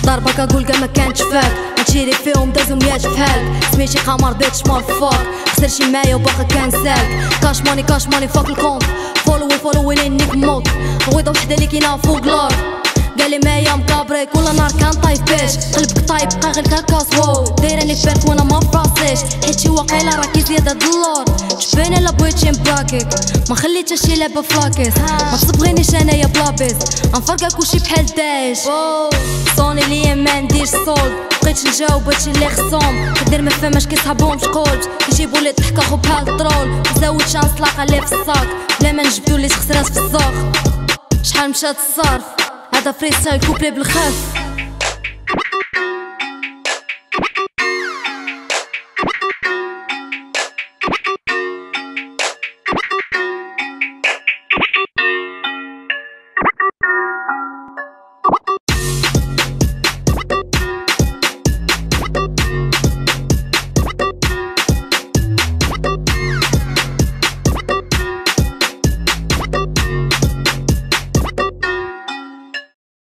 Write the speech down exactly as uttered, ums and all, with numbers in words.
ضربة كنقول كاع مكانتش فاك هادشي فيهم دازو ميات بحالك سميتي قمر بيتش مارفاك خسر شي معايا وباقي كنسالك كاش ماني كاش ماني فوق الكونت فولوي فولوي لينيك موت غويضة وحدة لي كاينة فوق الارض قالي مايا مكابري كل نهار كنطايف بيش قلبك طايب بقى غير كاكاس واو دايراني في بالك وانا ما فراسيش حيت شي واقيلا راكي زيادة دلار شفاني الا بغيتي نبراكيك ما خليتش شي لعبة فلاكيس ما تصبغينيش انايا بلابيس غنفرقع كلشي بحال داعش صوني ليا ما نديرش صولد بقيت نجاوب هادشي اللي خصهم كدير ما فهماش كيصحابهمش قلت كيجيبو لي الضحكة خو بحال الطرول نزود شانس طلاقة لي في الصاك بلا ما نجبدو لي خسرات في الزاق شحال مشات الصرف هذا فريستايل كوبلي بالخف